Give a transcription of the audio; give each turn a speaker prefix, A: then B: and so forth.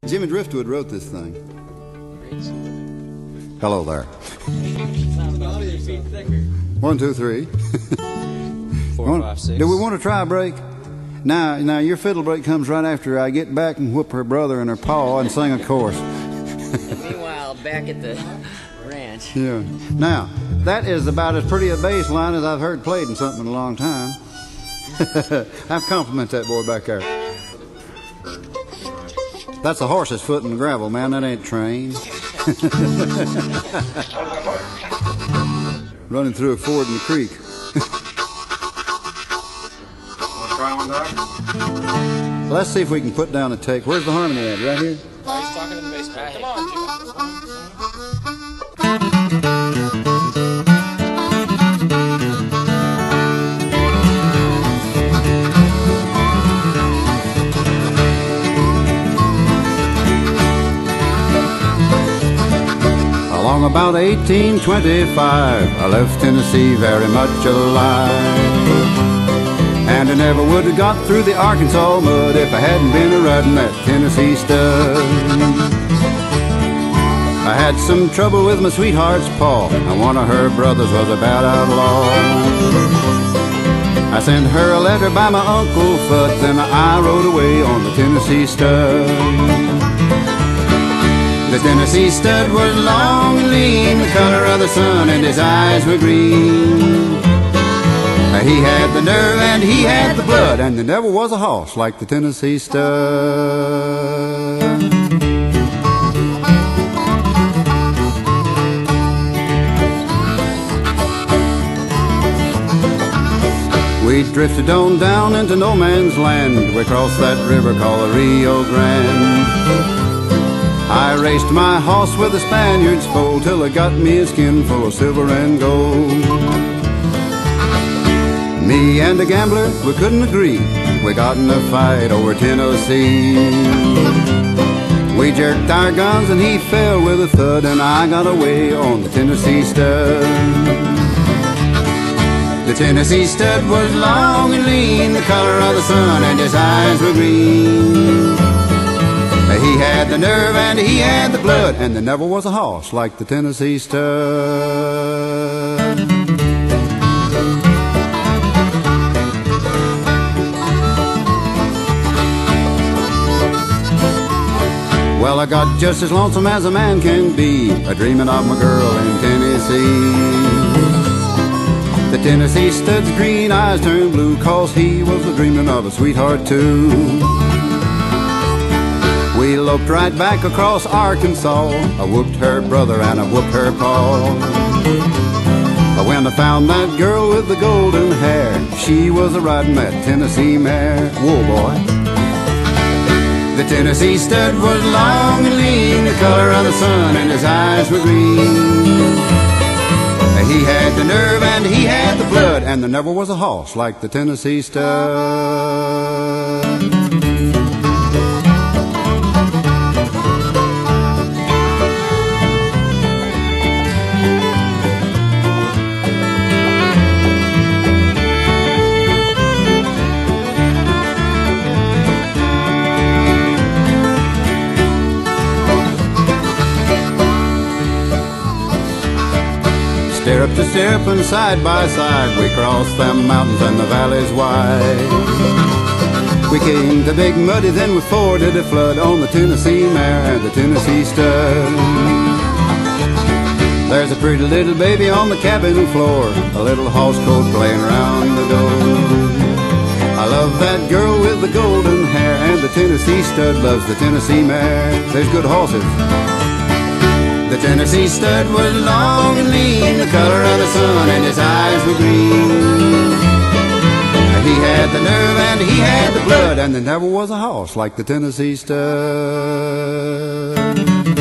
A: Jimmy Driftwood wrote this thing. Hello there. 1, 2, 3.
B: 4, 5, 6.
A: Do we want to try a break? Now your fiddle break comes right after I get back and whoop her brother and her paw and sing a chorus.
B: Meanwhile, back at the ranch.
A: Yeah. Now, that is about as pretty a bass line as I've heard played in something in a long time. I compliment that boy back there. That's a horse's foot in the gravel, man. That ain't trained. Running through a ford in the creek. Let's see if we can put down a take. Where's the harmony at? Right here?
C: He's talking in the bass player. Come on, Jimmy.
A: Along about 1825, I left Tennessee very much alive. And I never would have got through the Arkansas mud if I hadn't been riding that Tennessee stud. I had some trouble with my sweetheart's paw, and one of her brothers was a bad outlaw. I sent her a letter by my Uncle Fudd, then I rode away on the Tennessee stud. The Tennessee stud was long and lean, the color of the sun, and his eyes were green. He had the nerve and he had the blood, and there never was a horse like the Tennessee stud. We drifted on down into no man's land. We crossed that river called the Rio Grande. I raced my horse with the Spaniard's foal till it got me a skin full of silver and gold. Me and a gambler, we couldn't agree. We got in a fight over Tennessee. We jerked our guns and he fell with a thud, and I got away on the Tennessee stud. The Tennessee stud was long and lean, the color of the sun, and his eyes were green. He had the nerve and he had the blood, and there never was a horse like the Tennessee stud. Well, I got just as lonesome as a man can be, a-dreaming of my girl in Tennessee. The Tennessee stud's green eyes turned blue, 'cause he was a-dreaming of a sweetheart too. We loped right back across Arkansas. I whooped her brother and I whooped her paw. When I found that girl with the golden hair, she was a-riding that Tennessee mare. Whoa, boy. The Tennessee stud was long and lean, the color of the sun, and his eyes were green. He had the nerve and he had the blood, and there never was a horse like the Tennessee stud. Stirrup to stirrup and side by side, we crossed them mountains and the valleys wide. We came to Big Muddy, then we forded the flood on the Tennessee mare and the Tennessee stud. There's a pretty little baby on the cabin floor, a little horse coat playing around the door. I love that girl with the golden hair, and the Tennessee stud loves the Tennessee mare. There's good horses. The Tennessee stud was long and lean, the color of the sun, and his eyes were green. He had the nerve and he had the blood, and there never was a horse like the Tennessee stud.